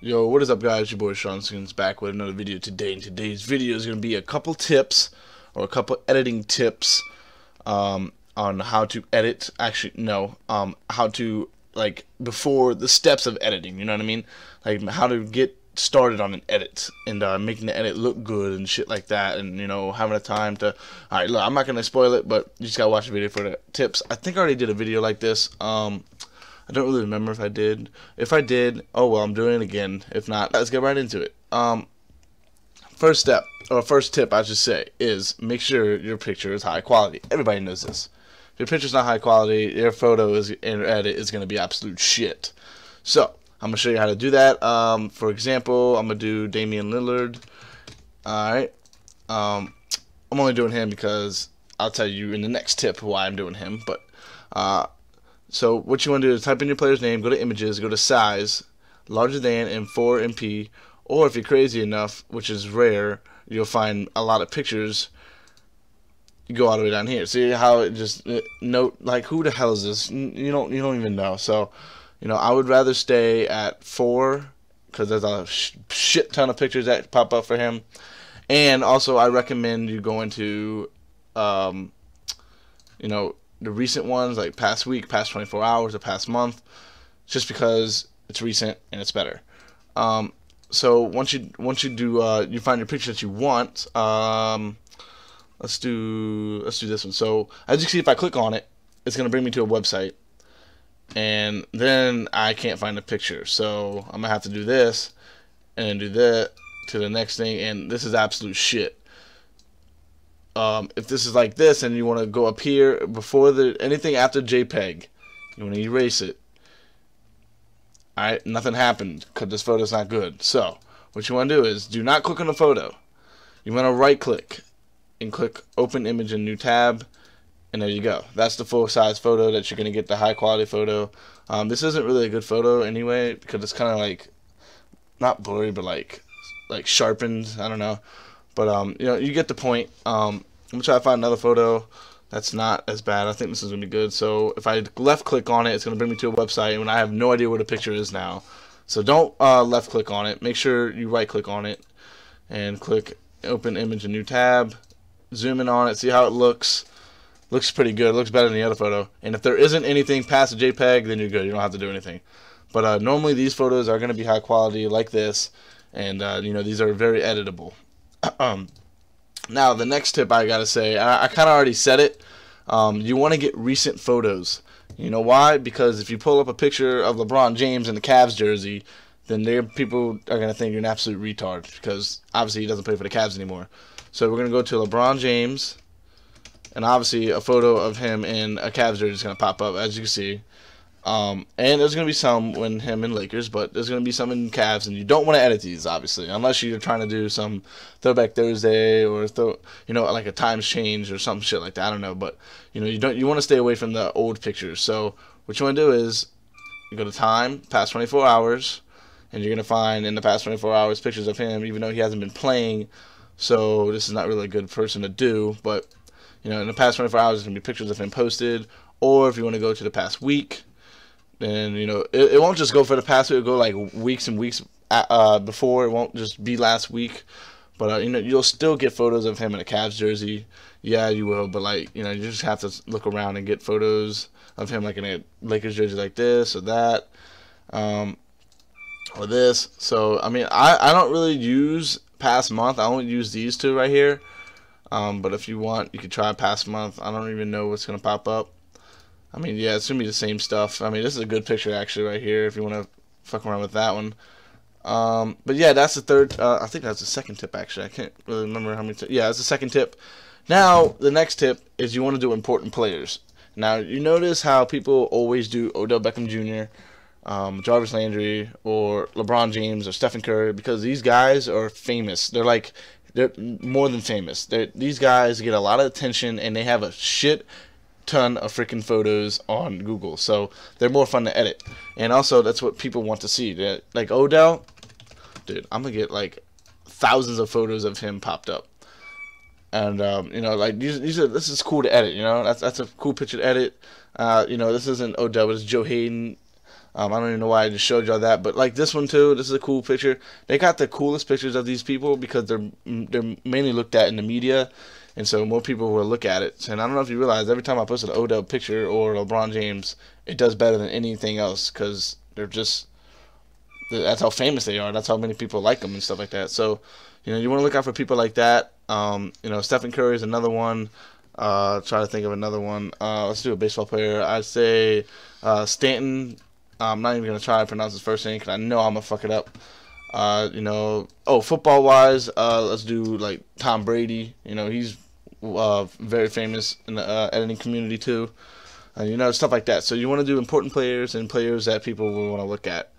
Yo, what is up, guys? Your boy Sean Skins back with another video today. And today's video is going to be a couple tips, or a couple editing tips, on how to edit. Actually, no, how to, like, before the steps of editing. You know what I mean? Like, how to get started on an edit and making the edit look good and shit like that. And having a time to. All right, look, I'm not gonna spoil it, but you just gotta watch the video for the tips. I think I already did a video like this. I don't really remember if I did. If I did, oh well, I'm doing it again. If not, let's get right into it. First step, or first tip, I should say, is make sure your picture is high quality. Everybody knows this. If your picture's not high quality, your photo is in edit is going to be absolute shit. So, I'm going to show you how to do that. For example, I'm going to do Damian Lillard. Alright. I'm only doing him because I'll tell you in the next tip why I'm doing him. But, so what you want to do is type in your player's name, go to images, go to size, larger than, and 4MP, or if you're crazy enough, which is rare, you'll find a lot of pictures. You go all the way down here. See how it just note, like, who the hell is this? You don't even know. So, I would rather stay at 4 because there's a shit ton of pictures that pop up for him. And also, I recommend you go into, the recent ones, like past week, past 24 hours, or past month, just because it's recent and it's better. So once you do you find your picture that you want, let's do this one. So as you can see, if I click on it, it's gonna bring me to a website, and then I can't find the picture. So I'm gonna have to do this and do that to the next thing, and this is absolute shit. If this is like this and you want to go up here before anything after JPEG, you want to erase it. Alright, nothing happened because this photo's not good. So what you want to do is do not click on the photo. You want to right click and click open image in new tab, and there you go. That's the full size photo that you're going to get, the high quality photo. This isn't really a good photo anyway because it's kind of like not blurry but like sharpened. I don't know. But, you get the point. I'm going to try to find another photo that's not as bad. I think this is going to be good. So if I left click on it, it's going to bring me to a website, and I have no idea where the picture is now. So don't left click on it. Make sure you right click on it and click open image in new tab. Zoom in on it. See how it looks. Looks pretty good. It looks better than the other photo. And if there isn't anything past the JPEG, then you're good. You don't have to do anything. But normally these photos are going to be high quality like this. And, these are very editable. Now the next tip I gotta say, I kind of already said it. You want to get recent photos. You know why? Because if you pull up a picture of LeBron James in the Cavs jersey, then people are gonna think you're an absolute retard because obviously he doesn't play for the Cavs anymore. So we're gonna go to LeBron James, and obviously a photo of him in a Cavs jersey is gonna pop up, as you can see. And there's going to be some when him and Lakers, but there's going to be some in Cavs, and you don't want to edit these, obviously, unless you're trying to do some Throwback Thursday or like a times change or some shit like that. I don't know, but you want to stay away from the old pictures. So what you want to do is you go to time, past 24 hours, and you're going to find in the past 24 hours pictures of him, even though he hasn't been playing. So this is not really a good person to do, but in the past 24 hours, there's going to be pictures of him posted. Or if you want to go to the past week, and it won't just go for the past week. It'll go like weeks and weeks before. It won't just be last week. But you'll still get photos of him in a Cavs jersey. Yeah, you will. But you just have to look around and get photos of him like in a Lakers jersey like this or that, or this. So I don't really use past month. I only use these two right here. But if you want, you could try past month. I don't even know what's gonna pop up. Yeah, it's going to be the same stuff. This is a good picture, actually, right here, if you want to fuck around with that one. But, yeah, that's the third. I think that's the second tip, actually. I can't really remember how many tips. Yeah, that's the second tip. Now, the next tip is you want to do important players. Now, you notice how people always do Odell Beckham Jr., Jarvis Landry, or LeBron James, or Stephen Curry, because these guys are famous. They're more than famous. These guys get a lot of attention, and they have a shit ton of freaking photos on Google, so they're more fun to edit, and also that's what people want to see. Like Odell, dude, I'm gonna get like thousands of photos of him popped up, and this is cool to edit. That's a cool picture to edit. This isn't Odell, but it's Joe Hayden. I don't even know why I just showed y'all that, but like this one too, this is a cool picture. They got the coolest pictures of these people because they're mainly looked at in the media, and so more people will look at it. And I don't know if you realize, every time I post an Odell picture or LeBron James, it does better than anything else because that's how famous they are. That's how many people like them and stuff like that. So, you want to look out for people like that. Stephen Curry is another one. Try to think of another one. Let's do a baseball player. I'd say Stanton. I'm not even going to try to pronounce his first name because I know I'm going to fuck it up. Football-wise, let's do, like, Tom Brady. He's very famous in the editing community, too. Stuff like that. So you want to do important players and players that people will want to look at.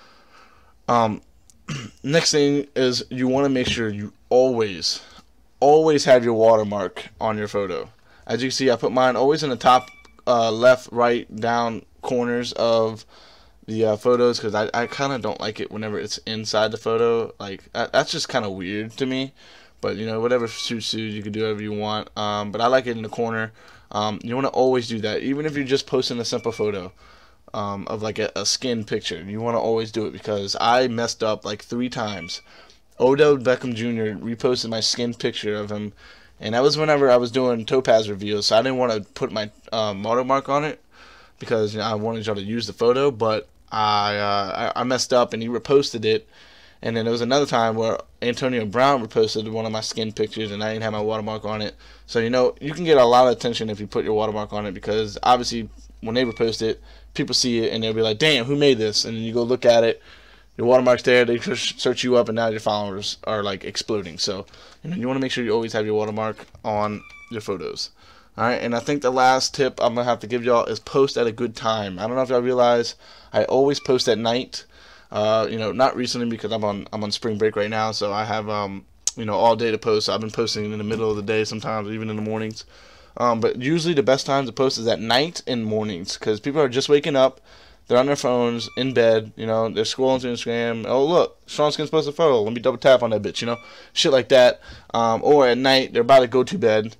Next thing is you want to make sure you always have your watermark on your photo. As you can see, I put mine always in the top left, right, down corners of the photos because I kind of don't like it whenever it's inside the photo. Like, that's just kind of weird to me. But, whatever suits you, you can do whatever you want. But I like it in the corner. You want to always do that, even if you're just posting a simple photo of like a skin picture. You want to always do it because I messed up like 3 times. Odell Beckham Jr. reposted my skin picture of him, and that was whenever I was doing Topaz reviews, so I didn't want to put my watermark on it because I wanted y'all to use the photo, but I messed up and he reposted it. And then there was another time where Antonio Brown reposted one of my skin pictures and I didn't have my watermark on it. So, you can get a lot of attention if you put your watermark on it because obviously when they repost it, people see it and they'll be like, damn, who made this? And then you go look at it, your watermark's there, they search you up, and now your followers are like exploding. So, you want to make sure you always have your watermark on your photos. Alright, and I think the last tip I'm going to have to give y'all is post at a good time. I don't know if y'all realize, I always post at night. Not recently because I'm on spring break right now, so I have all day to post. So I've been posting in the middle of the day sometimes, even in the mornings. But usually the best time to post is at night and mornings because people are just waking up. They're on their phones, in bed, they're scrolling through Instagram. Oh, look, Sean Skin's posted a photo. Let me double tap on that bitch, shit like that. Or at night, they're about to go to bed.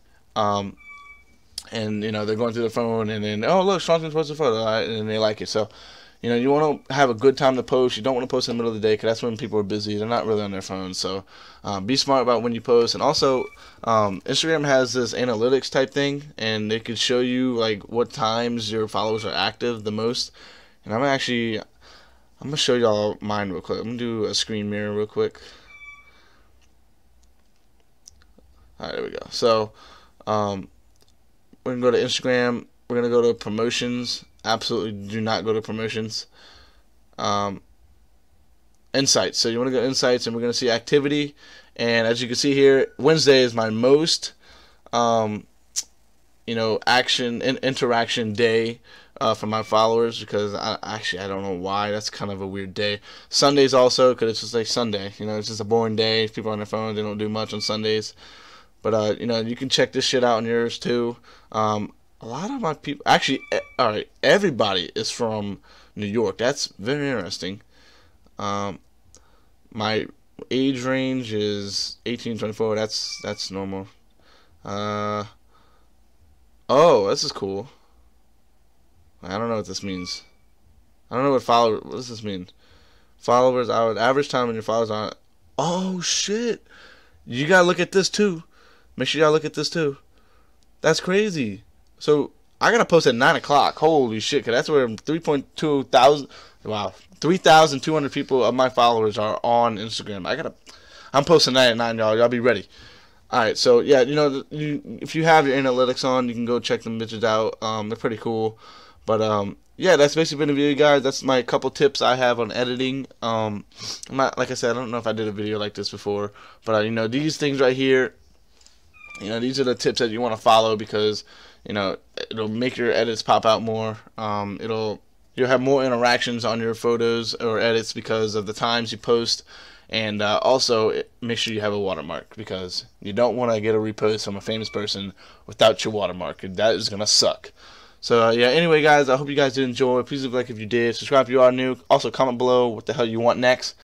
And, they're going through the phone, and then, oh, look, Sean Skin's posted a photo, and they like it. So, you want to have a good time to post. You don't want to post in the middle of the day because that's when people are busy. They're not really on their phones. So be smart about when you post. And also, Instagram has this analytics type thing, and they could show you like what times your followers are active the most. And I'm going to show y'all mine real quick. I'm going to do a screen mirror real quick. Alright, there we go. So we're going to go to Instagram. We're going to go to promotions. Absolutely do not go to promotions. Insights. So you want to go to insights, and we're going to see activity. And as you can see here, Wednesday is my most action and interaction day for my followers because I don't know why. That's kind of a weird day. Sundays also because it's just like Sunday. It's just a boring day. People on their phones, they don't do much on Sundays. But you can check this shit out on yours too. A lot of my people, actually, alright, everybody is from New York. That's very interesting. My age range is 18 to 24. That's normal. Oh, this is cool. I don't know what this means. I don't know what does this mean? Followers, average time when your followers are. Oh, shit. You gotta look at this too. Make sure y'all look at this too. That's crazy. So I gotta post at 9 o'clock. Holy shit! Cause that's where 3.2 thousand. Wow, 3,200 people of my followers are on Instagram. I'm posting that at 9, y'all. Y'all be ready. All right. So yeah, if you have your analytics on, you can go check them bitches out. They're pretty cool. But yeah, that's basically been the video, guys. That's my couple tips I have on editing. I'm not, like I said, I don't know if I did a video like this before, but these things right here. These are the tips that you want to follow because it'll make your edits pop out more. You'll have more interactions on your photos or edits because of the times you post, and also make sure you have a watermark because you don't want to get a repost from a famous person without your watermark. That is gonna suck. So yeah. Anyway, guys, I hope you guys did enjoy. Please leave a like if you did. Subscribe if you are new. Also, comment below what the hell you want next.